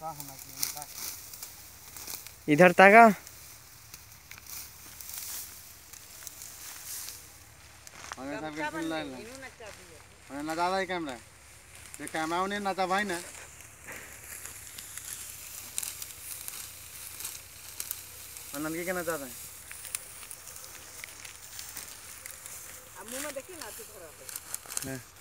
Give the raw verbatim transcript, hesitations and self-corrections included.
इधर ताका। नचा भाई कैमरा ये कैमरा उन्हें नचा भाई ना नंदगी के नचा रहे अब मुंह में देखिए ना अच्छी तरह से।